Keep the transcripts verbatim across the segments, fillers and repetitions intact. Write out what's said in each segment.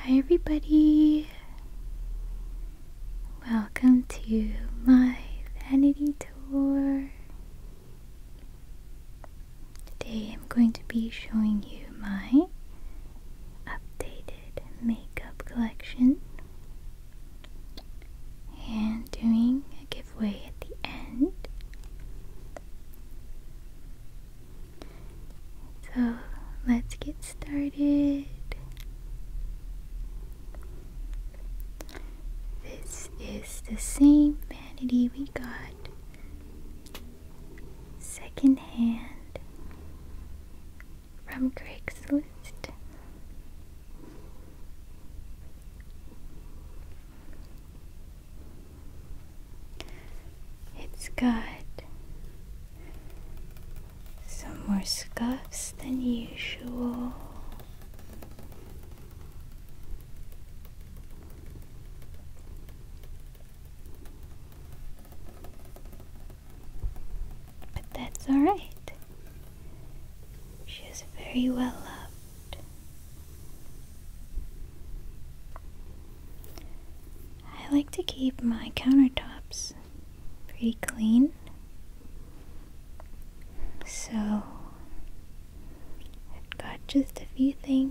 Hi everybody! Welcome to my vanity tour. Today I'm going to be showing you my updated makeup collection and doing a giveaway at the end. So let's get started. This is the same vanity we got secondhand from Craigslist. It's got some more scuffs than usual. But that's alright. She is very well loved. I like to keep my countertops pretty clean, so I've got just a few things.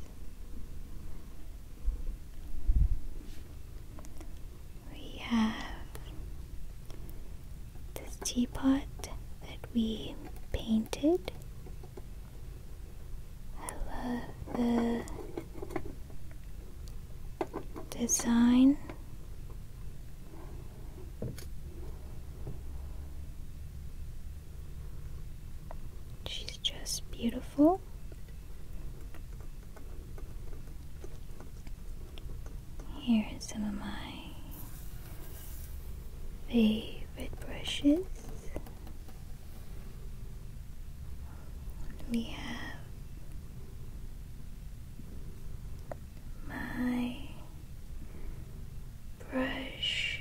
We have this teapot that we painted. I love the design. She's just beautiful. Here are some of my favorite brushes. We have my brush.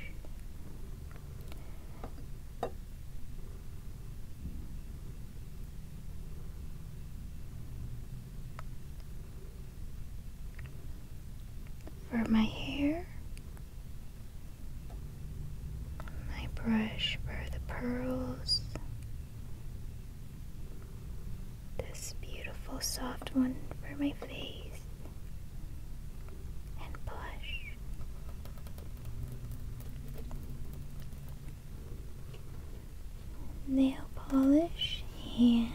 For my hair, my brush for the pearls, this beautiful soft one for my face, and blush. Nail polish and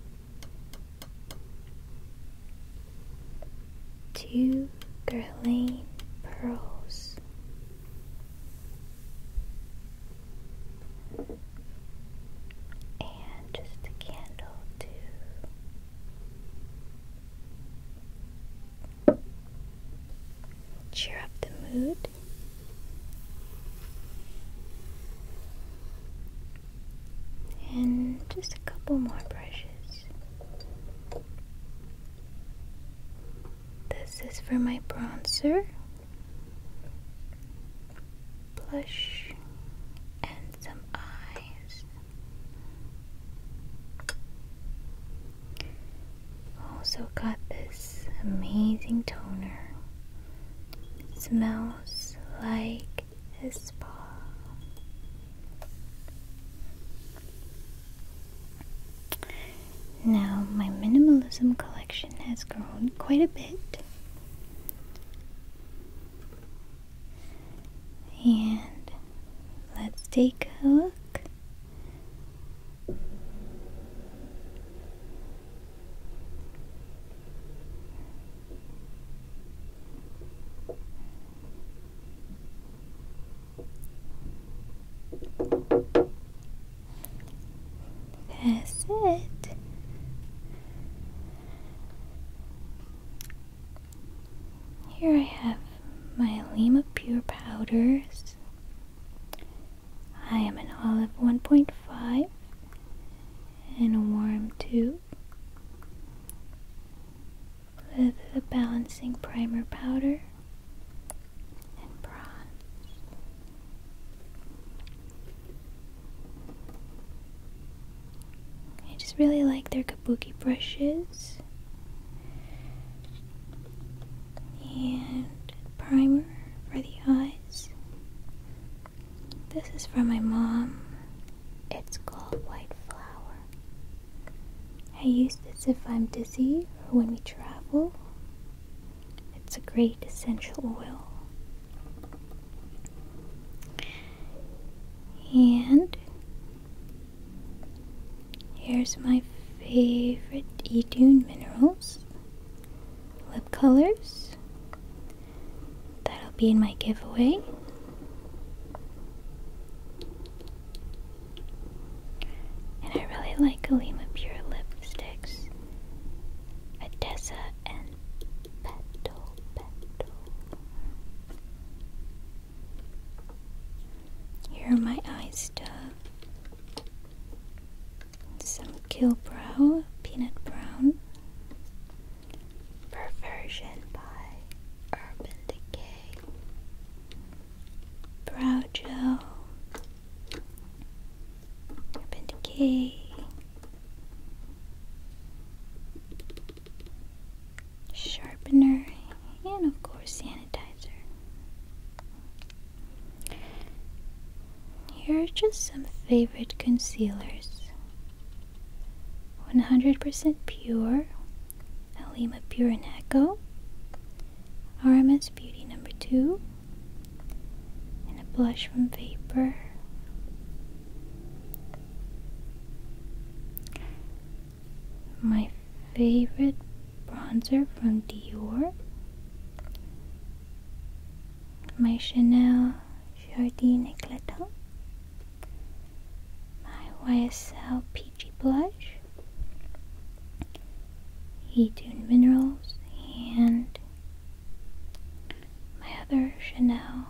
two Guerlain pearls. And just a candle to cheer up the mood. And just a couple more brushes. This is for my bronzer, blush, and some eyes. Also got this amazing toner. It smells like a spa. Now, my minimalism collection has grown quite a bit, and let's take a look. That's it. Here I have my Lima Pure powders. I am an olive one point five and a warm two with a balancing primer powder and bronze. I just really like their kabuki brushes. And primer for the eyes. This is from my mom. It's called White Flower. I use this if I'm dizzy or when we travel. It's a great essential oil. And here's my favorite Idun Minerals lip colors. That'll be in my giveaway. And I really like Alima Pure lipsticks. Atessa and Petal Petal. Here are my eye stuff. Some Kill Brow Peanut Brown. Perversion by Urban Decay. Brow Gel. Urban Decay. Sharpener. And of course sanitizer. Here are just some favorite concealers. one hundred percent pure, Alima Pure and Echo, R M S Beauty number two, and a blush from Vapor. My favorite bronzer from Dior, my Chanel Jardin Eclatant, my Y S L Peachy Blush, Idun Minerals, and my other Chanel.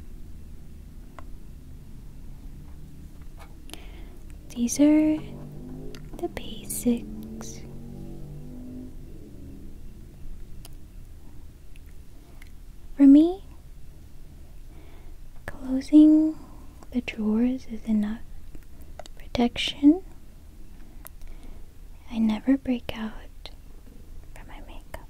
These are the basics. For me, closing the drawers is enough protection. I never break out for my makeup.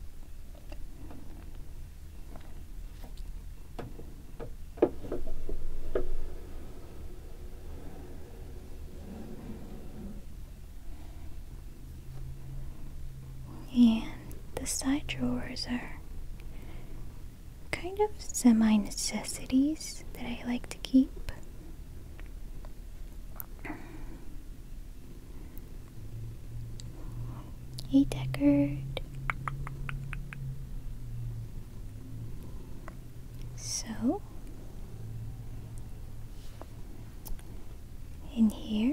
And the side drawers are kind of semi-necessities that I like to keep. A Deckard. So, in here,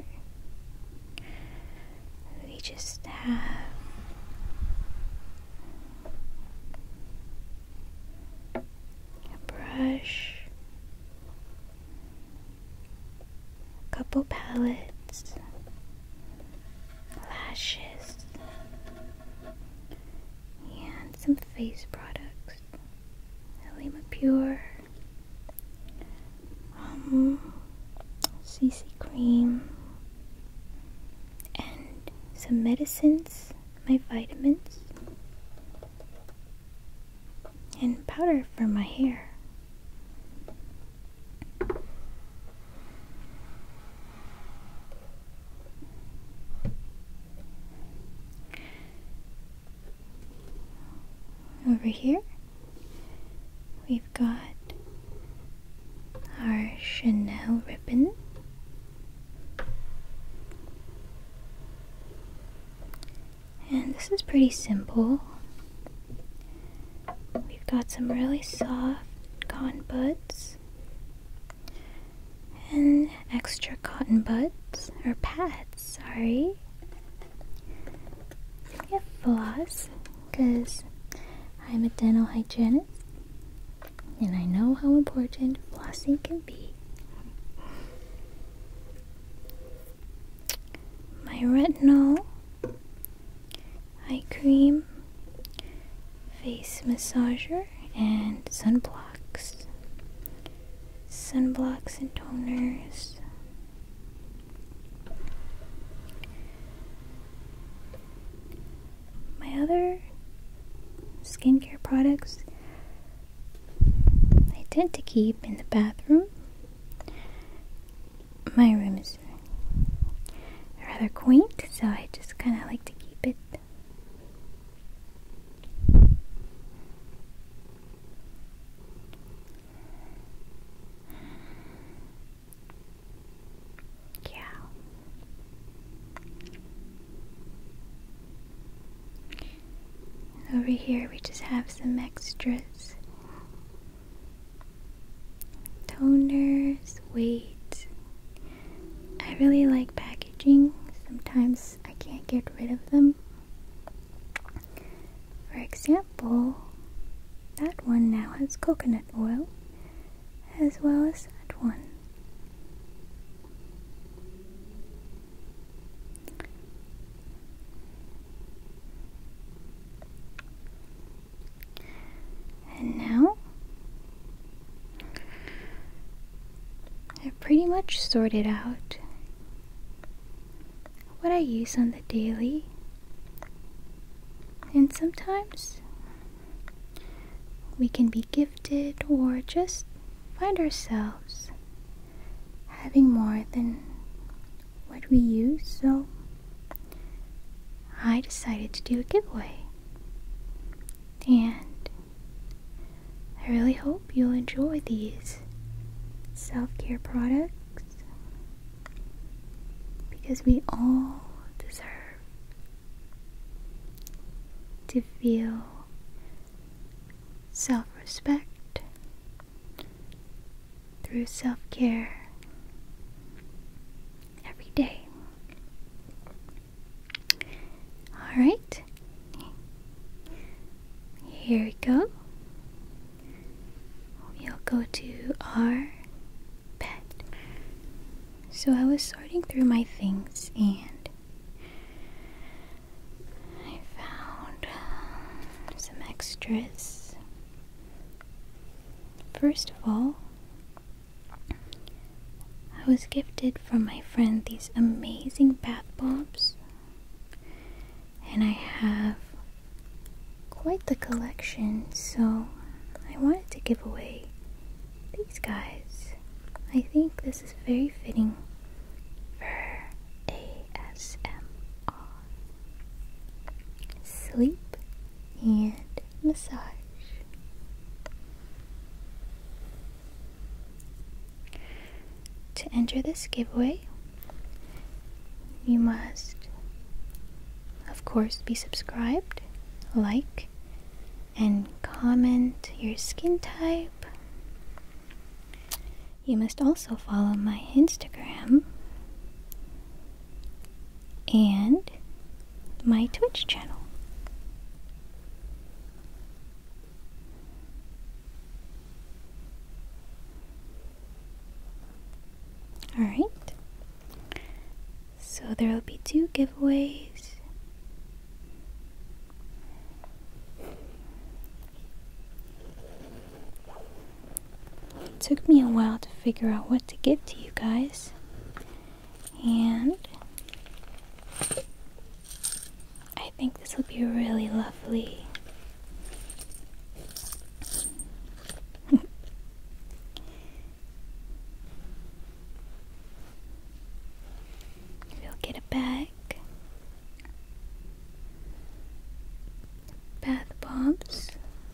we just have brush, a couple palettes, lashes, and some face products. Alima Pure, um, C C cream, and some medicines, my vitamins, and powder for my hair. Over here, we've got our Chanel ribbon, and this is pretty simple. We've got some really soft cotton buds and extra cotton buds, or pads, sorry. We have floss, because I'm a dental hygienist, and I know how important flossing can be. My retinol, eye cream, face massager, and sunblocks. Sunblocks and toners. My other skincare products tend to keep in the bathroom. My room is rather quaint, so I just kind of like to keep it. Yeah. Over here we just have some extras. Toners, weights. I really like packaging. Sometimes I can't get rid of them. For example, that one now has coconut oil, as well as that one. And now, I've pretty much sorted out what I use on the daily, and sometimes we can be gifted or just find ourselves having more than what we use, so I decided to do a giveaway, and I really hope you'll enjoy these self-care products, because we all deserve to feel self-respect through self-care every day. Alright, here we go. We'll go to our bed. So I was sorting through my things and I found some extras. First of all, I was gifted from my friend these amazing bath bombs, and I have quite the collection, so I wanted to give away these guys. I think this is very fitting for A S M R. Sleep and massage. To enter this giveaway, you must, of course, be subscribed, like, and comment your skin type. You must also follow my Instagram and my Twitch channel. Alright, so there will be two giveaways. It took me a while to figure out what to give to you guys, and I think this will be really lovely. We'll get a bag, bath bombs,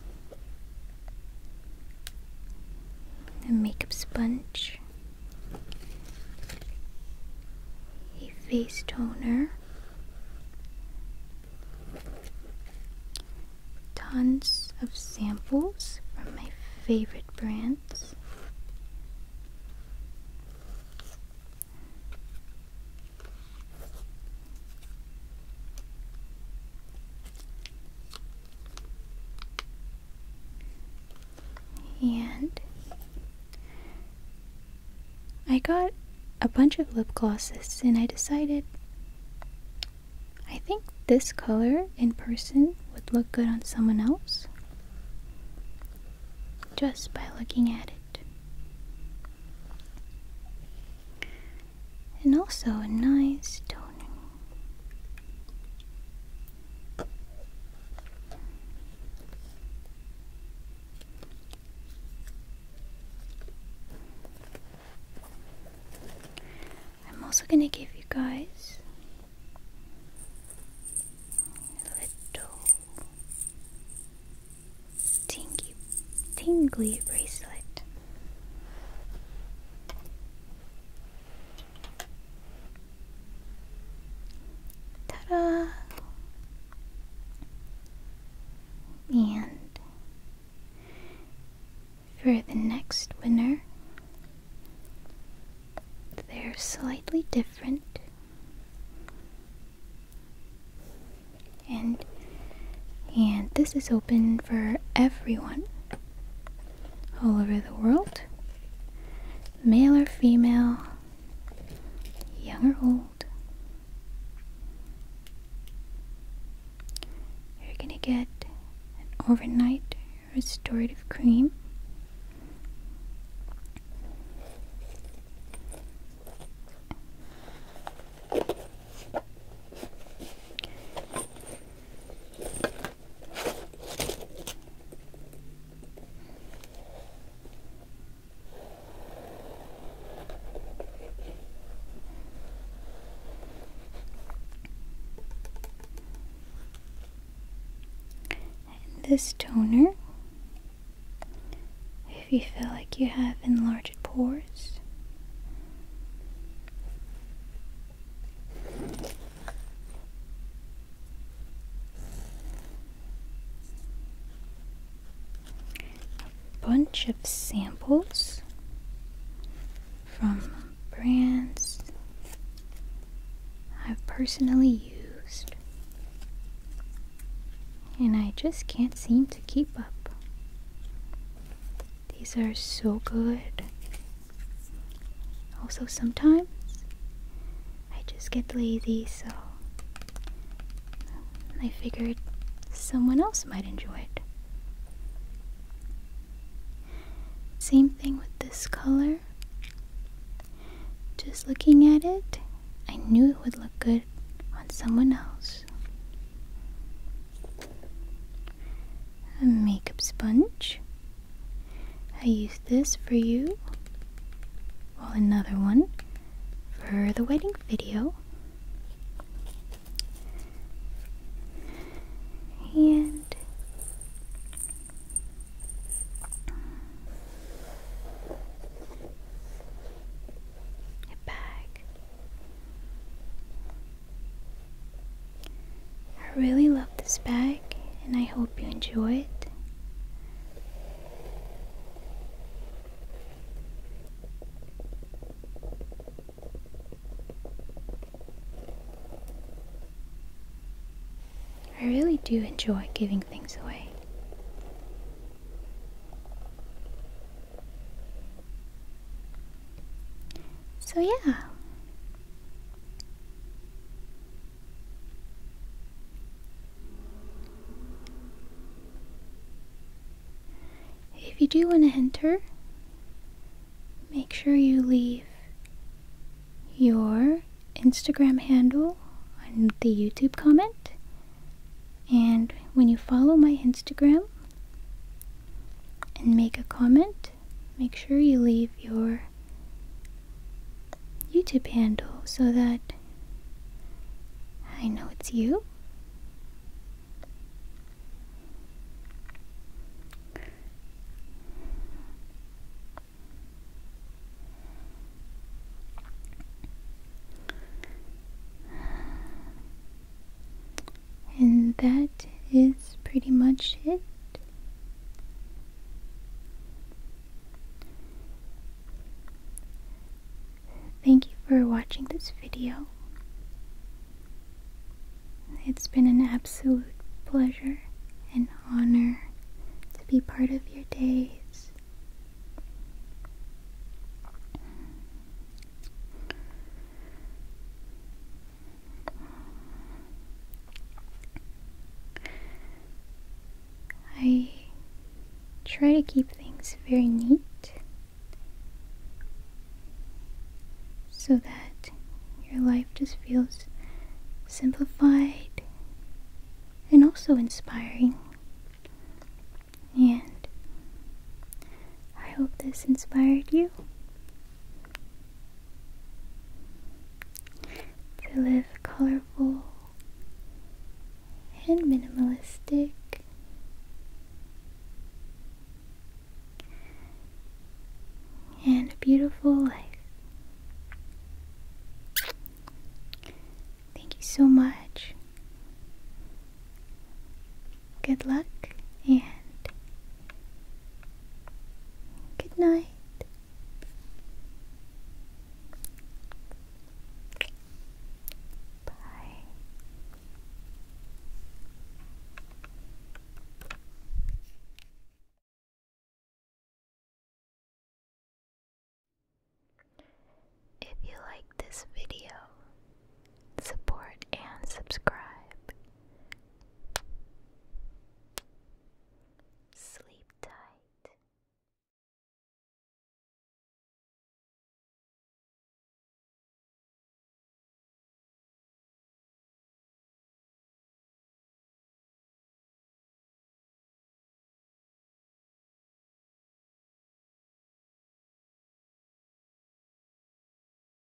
a makeup sponge, a face toner, tons of samples from my favorite brands, and I got a bunch of lip glosses, and I decided I think this color in person would look good on someone else just by looking at it. And also a nice toner. also gonna give you guys a little tingly, tingly bracelet. Ta-da! And for the next winner, they're slightly different, and and this is open for everyone all over the world, male or female, young or old. You're gonna get an overnight restorative cream, this toner if you feel like you have enlarged pores. A bunch of samples from brands I've personally used, and I just can't seem to keep up. These are so good. Also, sometimes I just get lazy, so I figured someone else might enjoy it. Same thing with this color. Just looking at it, I knew it would look good on someone else. A makeup sponge. I used this for you, well, another one for the wedding video. And a bag. I really love this bag, and I hope you enjoy it. I really do enjoy giving things away. So yeah. If you do want to enter, make sure you leave your Instagram handle on the YouTube comment. And when you follow my Instagram and make a comment, make sure you leave your YouTube handle so that I know it's you. And that is pretty much it. Thank you for watching this video. It's been an absolute pleasure and honor to be part of your days. I try to keep things very neat so that your life just feels simplified and also inspiring. And I hope this inspired you. to live colorful and minimalistic. And a beautiful life. Thank you so much. Good luck and good night. Bye. If you like this video, support and subscribe